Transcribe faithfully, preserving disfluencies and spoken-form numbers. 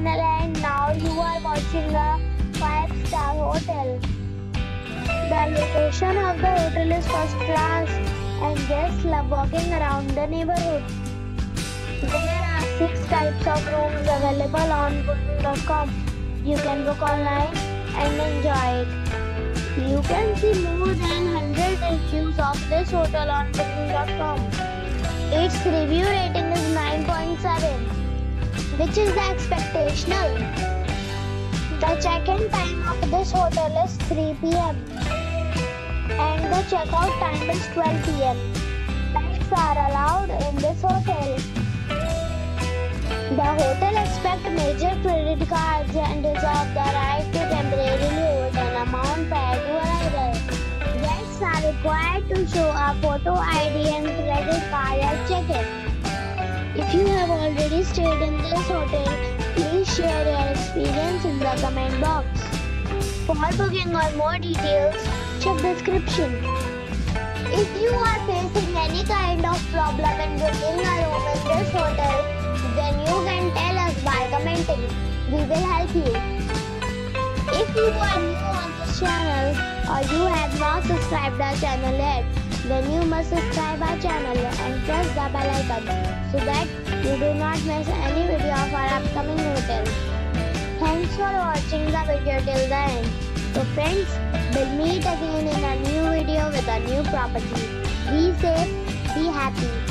channel and now you are watching a five star hotel. The location of the hotel is first class and guests love walking around the neighborhood. There are six types of rooms available on booking dot com. You can book online and enjoy it. You can see more than one hundred reviews of this hotel on booking dot com. Its review rating is nine point seven, which is the expectational. The check-in time of this hotel is three p m and the check-out time is twelve p m Pets are allowed in this hotel. The hotel accepts major credit cards and reserves the right to temporarily hold an amount prior to arrival. Guests are required to show a photo I D and credit card at check-in. If you have already stayed in this hotel, please share your experience in the comment box. For booking or more details, check description. If you are facing any kind of problem in booking a room in this hotel, then you can tell us by commenting. We will help you. If you are new on this channel or you have not subscribed our channel yet, then you must subscribe our channel and press the bell icon so that you do not miss any video of our upcoming hotel. Thanks for watching the video till the end. So friends, we'll meet again in a new video with a new property. Be safe, be happy.